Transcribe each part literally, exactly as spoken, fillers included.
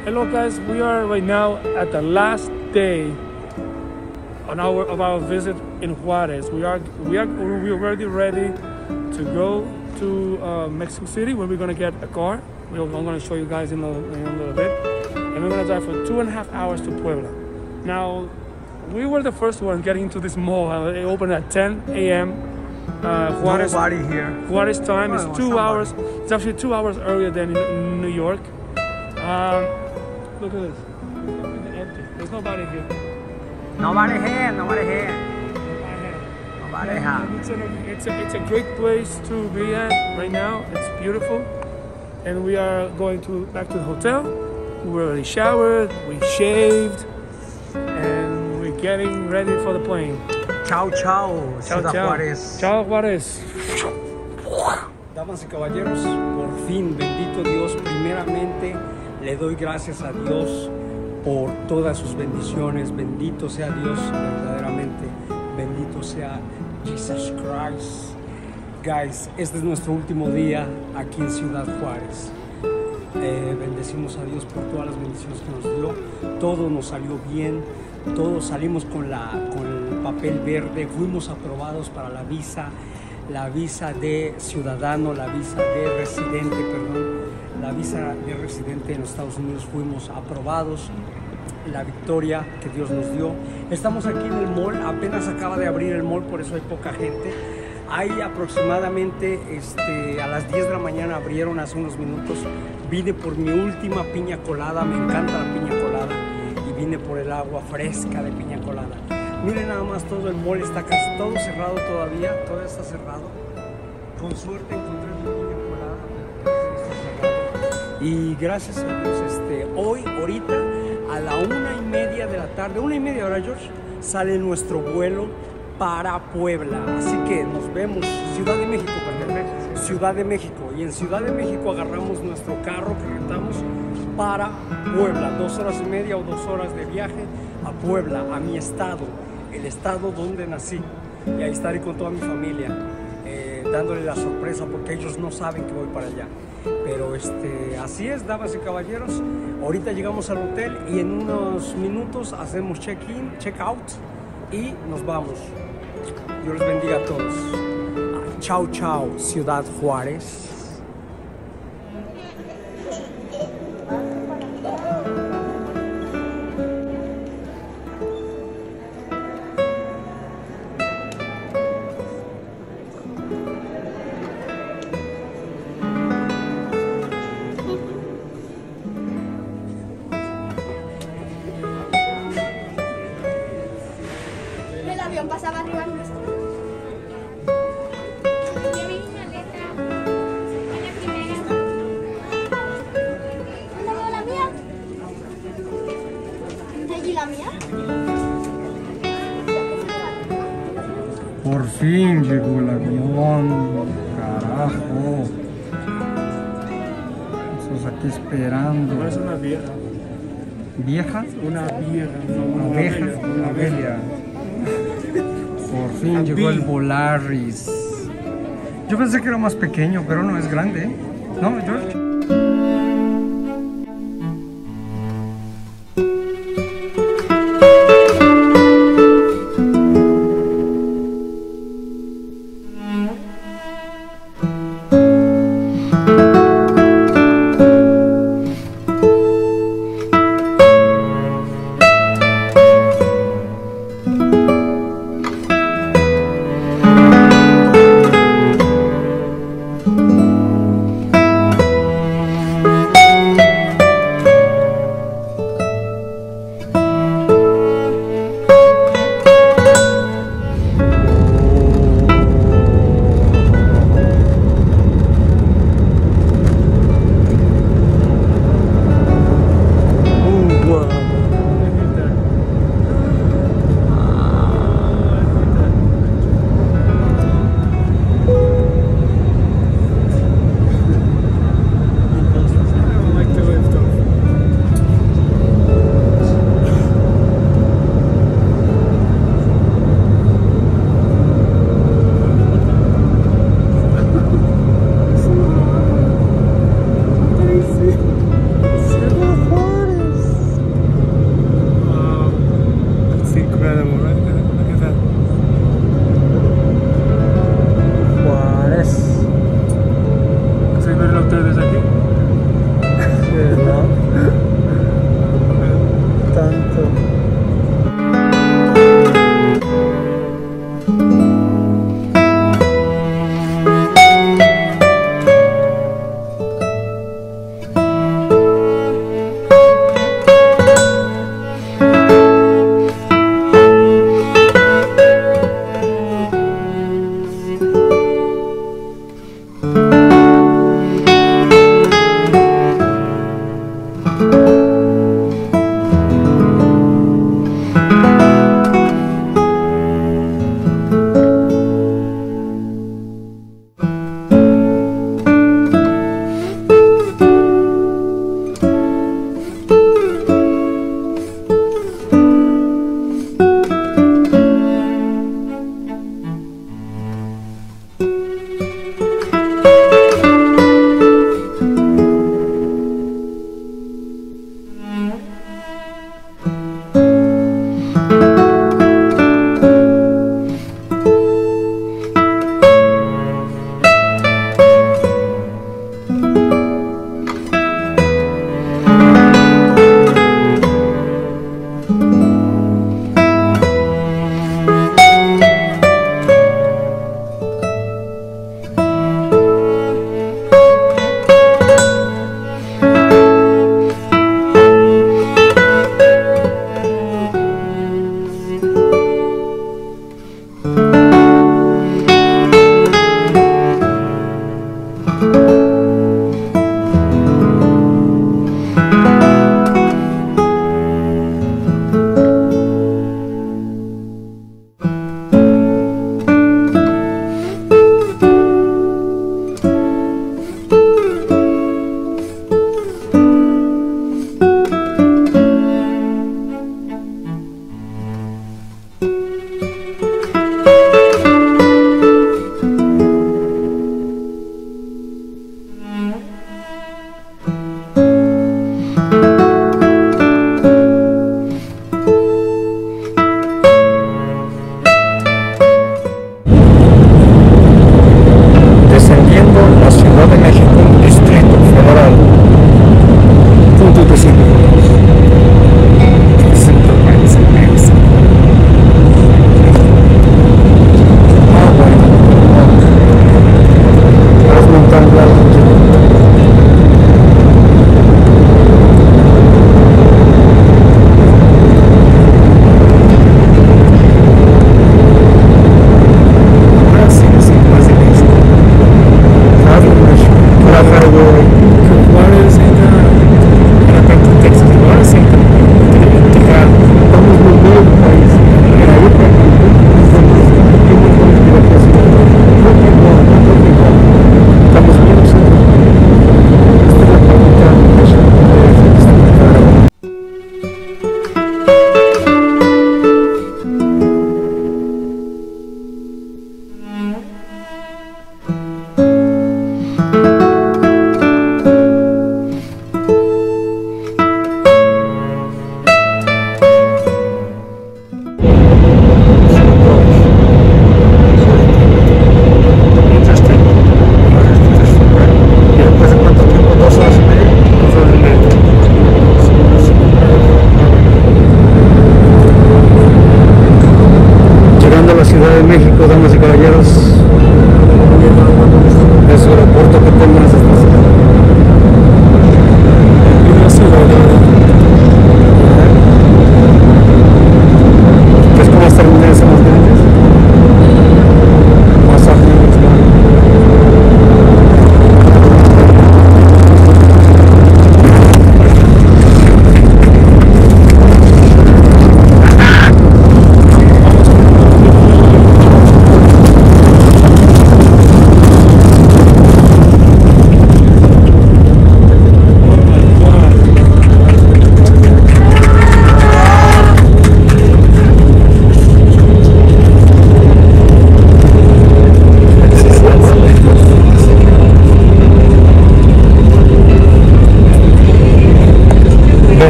Hello guys, we are right now at the last day on our of our visit in Juarez. We are we are we're already ready to go to uh, Mexico City, where we're gonna get a car. We're, I'm gonna show you guys in a, in a little bit, and we're gonna drive for two and a half hours to Puebla. Now, we were the first ones getting into this mall. It opened at ten A M Uh, Juarez, Nobody here. Juarez time is Well, two somebody. hours. It's actually two hours earlier than in, in New York. Um, look at this. It's empty. There's nobody here. Nobody here, nobody here. Nobody here. It's a, it's, a, it's a great place to be at right now. It's beautiful. And we are going to back to the hotel. We already showered, we shaved, and we're getting ready for the plane. Chao, chao, Chao, Ciudad chao. Juárez. Chao, Juárez. Damas y caballeros, por fin, bendito Dios, primeramente le doy gracias a Dios por todas sus bendiciones. Bendito sea Dios, verdaderamente. Bendito sea Jesus Christ. Guys, este es nuestro último día aquí en Ciudad Juárez. Eh, bendecimos a Dios por todas las bendiciones que nos dio. Todo nos salió bien. Todos salimos con, la, con el papel verde. Fuimos aprobados para la visa. La visa de ciudadano, la visa de residente, perdón. La visa de residente en los Estados Unidos, fuimos aprobados. La victoria que Dios nos dio. Estamos aquí en el mall. Apenas acaba de abrir el mall, por eso hay poca gente. Hay aproximadamente este, a las diez de la mañana, abrieron hace unos minutos. Vine por mi última piña colada, me encanta la piña colada, y vine por el agua fresca de piña colada. Miren nada más, todo el mall está casi todo cerrado todavía, todo está cerrado. Con suerte encontré mi piña colada, pero está cerrado. Y gracias a Dios, este, hoy, ahorita, a la una y media de la tarde, una y media hora, George, sale nuestro vuelo para Puebla. Así que nos vemos, Ciudad de México, perdón, Ciudad de México. Y en Ciudad de México agarramos nuestro carro que rentamos para Puebla. Dos horas y media o dos horas de viaje a Puebla, a mi estado, el estado donde nací. Y ahí estaré con toda mi familia, eh, dándole la sorpresa, porque ellos no saben que voy para allá. Pero este, así es, damas y caballeros. Ahorita llegamos al hotel y en unos minutos hacemos check-in, check-out y nos vamos. Dios les bendiga a todos. Chao, chao, Ciudad Juárez. El avión pasaba arriba nuestro. Yo vi una letra en la primera. ¿Dónde veo la mía? ¿Allí la mía? Por fin llegó el avión, carajo. Estamos aquí esperando. No es una vieja. ¿Vieja? Una vieja. No, una Abeja, bella, una Abelia. Por fin llegó el Volaris. Yo pensé que era más pequeño, pero no, es grande, ¿eh? ¿No, George?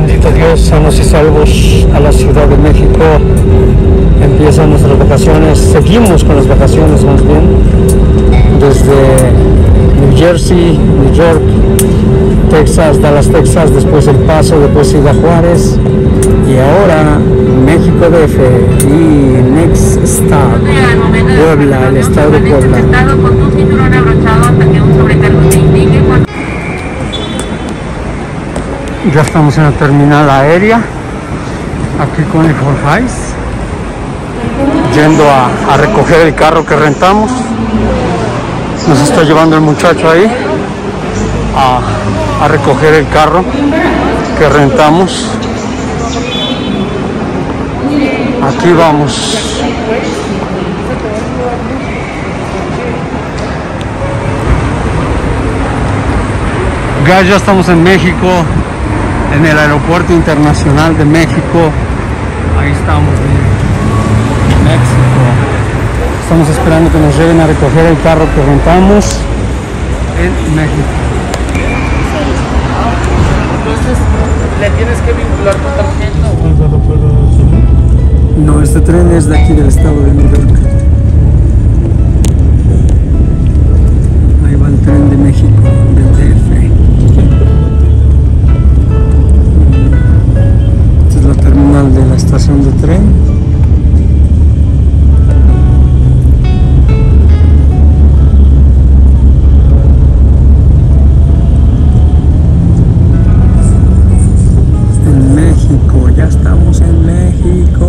Bendito Dios, sanos y salvos a la Ciudad de México. Empiezan nuestras vacaciones, seguimos con las vacaciones más bien, desde New Jersey, New York, Texas, Dallas, Texas, después El Paso, después Ciudad Juárez y ahora México D F y next stop, Puebla, el estado de Puebla. Ya estamos en la terminal aérea, aquí con el Forjais, yendo a, a recoger el carro que rentamos. Nos está llevando el muchacho ahí a, a recoger el carro que rentamos. Aquí vamos. Ya, ya estamos en México, en el Aeropuerto Internacional de México. Ahí estamos, en México. Estamos esperando que nos lleven a recoger el carro que rentamos en México. Entonces, ¿le tienes que vincular tu tarjeta? No, este tren es de aquí del estado de New York. Ahí va el tren de México, del D F. Esta es la terminal de la estación de tren. En México, ya estamos en México.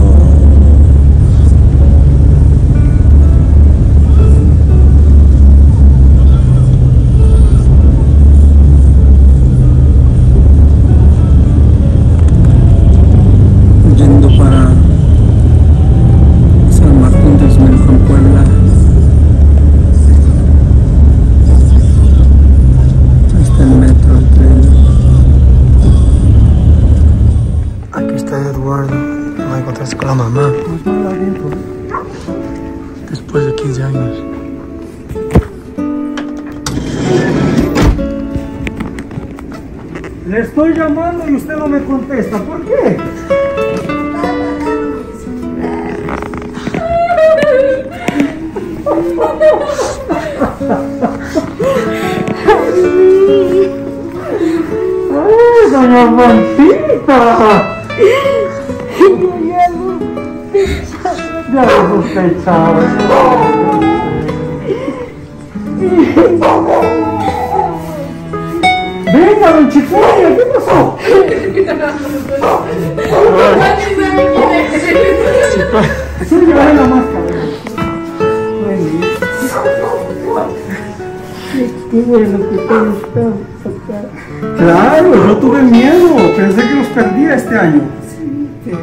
Con la mamá. Después de quince años. Le estoy llamando y usted no me contesta. ¿Por qué? ¡Ay, doña Mantita! Ya lo sospechaba. Venga, don Chicoria, ¿qué pasó? Sí, llevaré la máscara. Qué bueno que todos estamos acá. Claro, yo tuve miedo. Pensé que los perdía este año. Sí.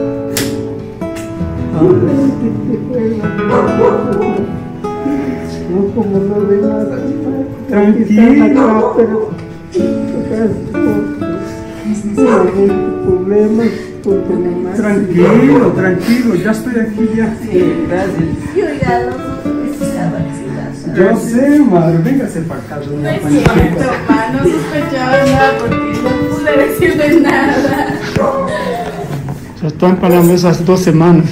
No, como no ve nada. Tranquilo. Pero problemas porque me más. Tranquilo, tranquilo, ya estoy aquí ya. Sí, gracias. Yo ya no necesitaba vacilar. Yo sé, madre, véngase para acá. No es cierto, ma, no sospechaba nada porque no pude decirle nada. Se están pagando esas dos semanas.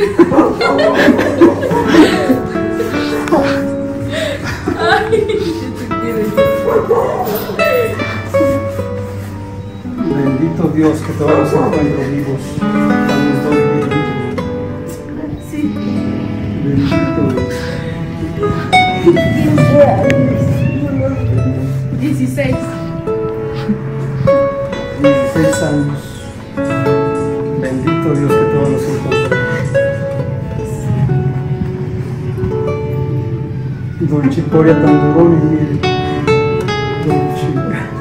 Bendito Dios que todos los encuentro vivos. Estamos dos vivos. Sí. Bendito Dios. dieciséis. dieciséis años. Bendito Dios que todos los encuentro. Don Chicoria tan durón y mire. Don Chicoria.